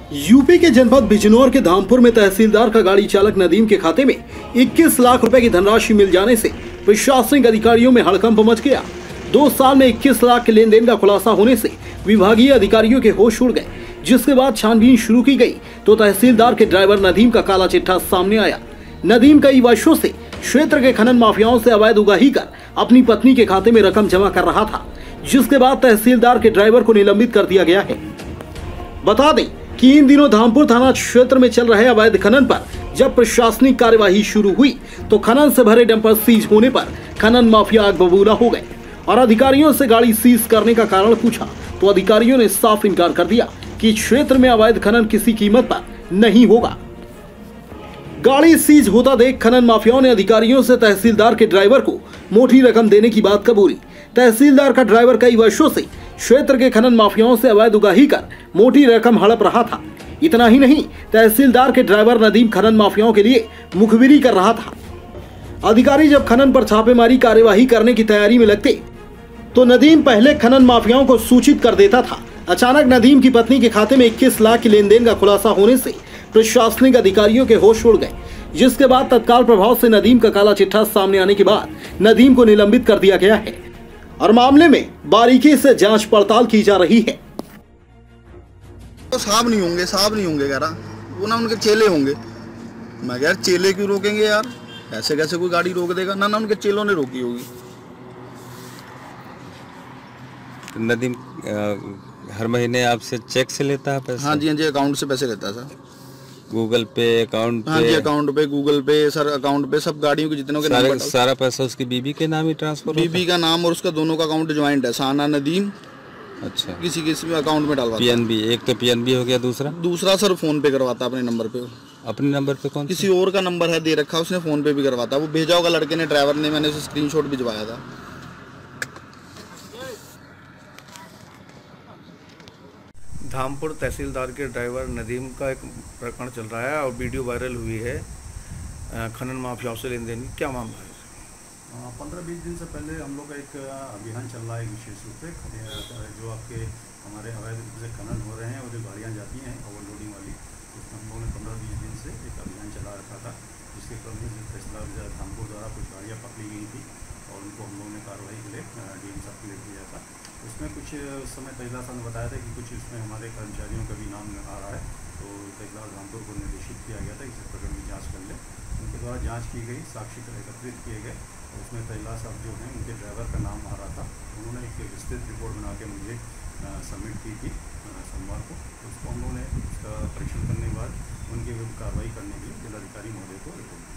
UP के जनपद बिजनौर के धामपुर में तहसीलदार का गाड़ी चालक नदीम के खाते में 21 लाख रुपए की धनराशि मिल जाने से प्रशासनिक अधिकारियों में हड़कंप मच गया। 2 साल में 21 लाख के लेन देन का खुलासा होने से विभागीय अधिकारियों के होश उड़ गए, जिसके बाद छानबीन शुरू की गई तो तहसीलदार के ड्राइवर नदीम का काला चिट्ठा सामने आया। नदीम कई वर्षों से क्षेत्र के खनन माफियाओं से अवैध उगाही कर अपनी पत्नी के खाते में रकम जमा कर रहा था, जिसके बाद तहसीलदार के ड्राइवर को निलंबित कर दिया गया है। बता दें कि इन दिनों धामपुर थाना क्षेत्र में चल रहे अवैध खनन पर जब प्रशासनिक कार्यवाही शुरू हुई तो खनन से भरे डंपर सीज होने पर खनन माफिया आग बबूला हो गए और अधिकारियों से गाड़ी सीज करने का कारण पूछा तो अधिकारियों ने साफ इनकार कर दिया कि क्षेत्र में अवैध खनन किसी कीमत पर नहीं होगा। गाड़ी सीज होता देख खनन माफियाओं ने अधिकारियों से तहसीलदार के ड्राइवर को मोटी रकम देने की बात कबूली। तहसीलदार का ड्राइवर कई वर्षों से क्षेत्र के खनन माफियाओं से अवैध उगाही कर मोटी रकम हड़प रहा था। इतना ही नहीं, तहसीलदार के ड्राइवर नदीम खनन माफियाओं के लिए मुखबिरी कर रहा था। अधिकारी जब खनन पर छापेमारी कार्यवाही करने की तैयारी में लगते तो नदीम पहले खनन माफियाओं को सूचित कर देता था। अचानक नदीम की पत्नी के खाते में 21 लाख की लेन देन का खुलासा होने से प्रशासनिक अधिकारियों के होश उड़ गए, जिसके बाद तत्काल प्रभाव से नदीम का काला चिट्ठा सामने आने के बाद नदीम को निलंबित कर दिया गया है और मामले में बारीकी से जांच पड़ताल की जा रही है। तो साहब नहीं होंगे कह रहा वो ना उनके चेले होंगे। मैं कह यार चेले क्यों रोकेंगे यार, ऐसे कैसे कोई गाड़ी रोक देगा ना उनके चेलों ने रोकी होगी। नदीम हर महीने आपसे चेक से लेता है पैसे? हाँ जी अकाउंट से पैसे लेता है सर। गूगल पे अकाउंट पे? हाँ जी अकाउंट पे, गूगल पे सर, अकाउंट पे सब गाड़ियों के जितनों के नाम सारा पैसा उसकी बीबी के नाम ही ट्रांसफर? बीबी का नाम और उसका दोनों का अकाउंट ज्वाइंट है, साना नदीम। अच्छा, किसी किसी में अकाउंट में डालवाता। पीएनबी, एक तो पीएनबी हो गया, दूसरा सर फोन पे करवाता अपने नंबर पे। अपने नंबर पे कौन? किसी और का नंबर है दे रखा, उसने फोन पे भी करवाता। वो भेजा होगा लड़के ने, ड्राइवर ने, मैंने उसे स्क्रीनशॉट भिजवाया था। धामपुर तहसीलदार के ड्राइवर नदीम का एक प्रकरण चल रहा है और वीडियो वायरल हुई है खनन माफियाओं से लेन देन की। क्या मामला है? 15-20 दिन से पहले हम लोग का एक अभियान चल रहा है विशेष रूप से, जो आपके हमारे अवैध रूप से खनन हो रहे हैं और जो गाड़ियाँ जाती हैं ओवरलोडिंग वाली, उसमें हम लोगों ने 15-20 दिन से एक अभियान चला रखा था, जिसके क्रम में तहसीलदार धामपुर द्वारा कुछ गाड़ियाँ पकड़ी गई थी और उनको हम लोगों ने कार्रवाई के लिए डीएम साहब को ले दिया था। उसमें कुछ उस समय तहसीलदार साहब ने बताया था कि कुछ इसमें हमारे कर्मचारियों का भी नाम आ रहा है, तो तहसीलदार धामपुर को निर्देशित किया गया था इस प्रकरण की जाँच कर ले। उनके द्वारा जाँच की गई, साक्षी एकत्रित किए गए, उसमें तहसीलदार साहब जो हैं उनके ड्राइवर का नाम आ रहा था। उन्होंने एक विस्तृत रिपोर्ट बना के मुझे सबमिट की थी सोमवार को। उसको हम लोगों ने उसका परीक्षण करने के बाद उनके विरुद्ध कार्रवाई करने के लिए जिलाधिकारी महोदय को रिपोर्ट